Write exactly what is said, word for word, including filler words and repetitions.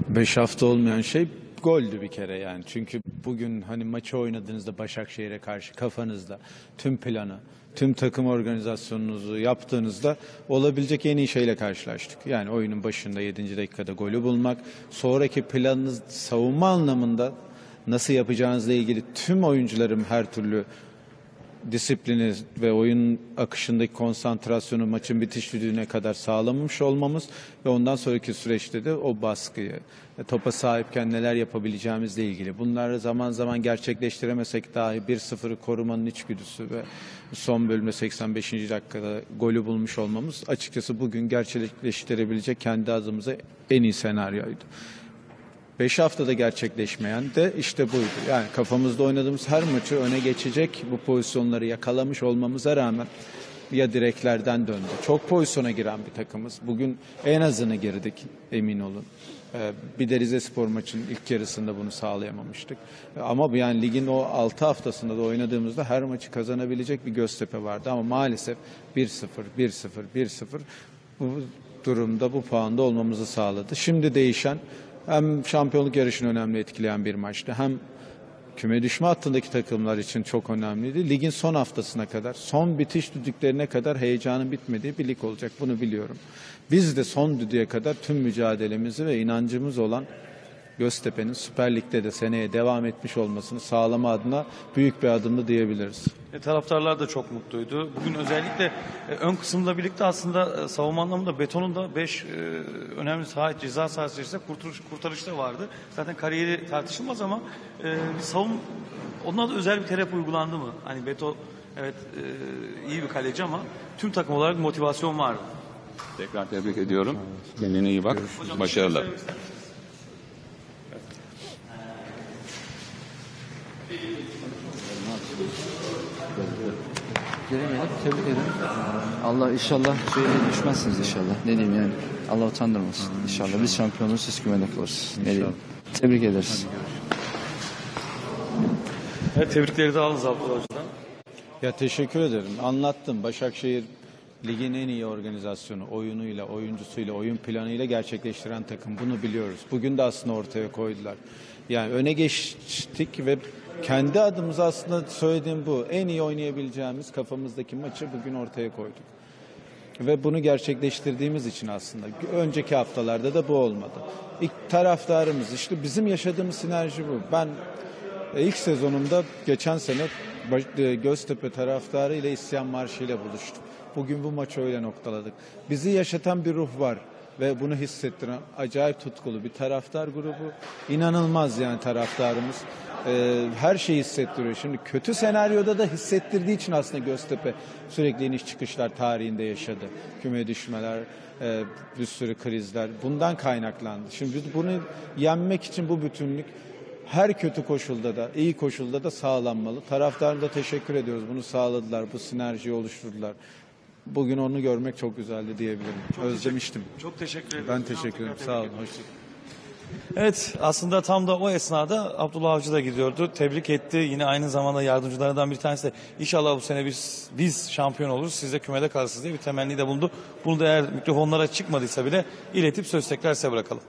Beş hafta olmayan şey goldü bir kere yani. Çünkü bugün hani maçı oynadığınızda Başakşehir'e karşı kafanızda tüm planı, tüm takım organizasyonunuzu yaptığınızda olabilecek en iyi şeyle karşılaştık. Yani oyunun başında yedinci dakikada golü bulmak, sonraki planınız savunma anlamında nasıl yapacağınızla ilgili tüm oyuncularım her türlü disiplini ve oyun akışındaki konsantrasyonu maçın bitiş düdüğüne kadar sağlamamış olmamız ve ondan sonraki süreçte de o baskıyı, topa sahipken neler yapabileceğimizle ilgili. Bunları zaman zaman gerçekleştiremesek dahi bir sıfırı korumanın içgüdüsü ve son bölümde seksen beşinci dakikada golü bulmuş olmamız açıkçası bugün gerçekleştirebilecek kendi adımıza en iyi senaryoydu. Beş haftada gerçekleşmeyen de işte buydu. Yani kafamızda oynadığımız her maçı öne geçecek bu pozisyonları yakalamış olmamıza rağmen ya direklerden döndü. Çok pozisyona giren bir takımız. Bugün en azını girdik, emin olun. Ee, bir de Rizespor maçının ilk yarısında bunu sağlayamamıştık. Ama yani ligin o altı haftasında da oynadığımızda her maçı kazanabilecek bir Göztepe vardı. Ama maalesef bir sıfır, bir sıfır, bir sıfır bu durumda bu puanda olmamızı sağladı. Şimdi değişen hem şampiyonluk yarışını önemli etkileyen bir maçtı. Hem küme düşme hattındaki takımlar için çok önemliydi. Ligin son haftasına kadar, son bitiş düdüklerine kadar heyecanın bitmediği bir lig olacak. Bunu biliyorum. Biz de son düdüğe kadar tüm mücadelemizi ve inancımız olan Göztepe'nin Süper Lig'de de seneye devam etmiş olmasını sağlama adına büyük bir adımdı diyebiliriz. E, taraftarlar da çok mutluydu. Bugün özellikle e, ön kısımla birlikte aslında e, savunma anlamında Beton'un da beş e, önemli saha, ceza sahası içerisinde kurtarış, kurtarışta vardı. Zaten kariyeri tartışılmaz ama e, bir savun ondan da özel bir terapi uygulandı mı? Hani Beto evet e, iyi bir kaleci ama tüm takım olarak motivasyon vardı. Tekrar tebrik ediyorum. Kendine iyi bak. Başarılar. Göremedim. Tebrik ederim. Allah inşallah şöyle düşmezsiniz inşallah. Ne diyeyim yani. Allah utandırmasın. İnşallah biz şampiyonuz, siz kümede kalırsınız. Ne diyeyim. Tebrik ederiz. Evet, tebrikleri de aldınız Abdullah Hoca'dan. Ya teşekkür ederim. Anlattım. Başakşehir ligin en iyi organizasyonu, oyunuyla, oyuncusuyla, oyun planıyla gerçekleştiren takım. Bunu biliyoruz. Bugün de aslında ortaya koydular. Yani öne geçtik ve kendi adımıza aslında söylediğim bu. En iyi oynayabileceğimiz kafamızdaki maçı bugün ortaya koyduk. Ve bunu gerçekleştirdiğimiz için aslında önceki haftalarda da bu olmadı. İlk taraftarımız işte bizim yaşadığımız sinerji bu. Ben ilk sezonumda geçen sene Göztepe taraftarı ile isyan marşı ile buluştum. Bugün bu maçı öyle noktaladık. Bizi yaşatan bir ruh var ve bunu hissettiren acayip tutkulu bir taraftar grubu. İnanılmaz yani taraftarımız. Ee, her şeyi hissettiriyor. Şimdi kötü senaryoda da hissettirdiği için aslında Göztepe sürekli iniş çıkışlar tarihinde yaşadı. Küme düşmeler, e, bir sürü krizler bundan kaynaklandı. Şimdi bunu yenmek için bu bütünlük her kötü koşulda da, iyi koşulda da sağlanmalı. Taraftarına da teşekkür ediyoruz. Bunu sağladılar, bu sinerjiyi oluşturdular. Bugün onu görmek çok güzeldi diyebilirim. Çok Özlemiştim. Teşekkür, çok teşekkür ederim. Ben teşekkür ederim. Sağ olun. Hoşçakalın. Evet, aslında tam da o esnada Abdullah Avcı da gidiyordu. Tebrik etti. Yine aynı zamanda yardımcılarından bir tanesi de inşallah bu sene biz biz şampiyon oluruz, siz de kümede kalırsınız diye bir temenni de bulundu. Bunu da eğer mikrofonlara çıkmadıysa bile iletip söz tekrar size bırakalım.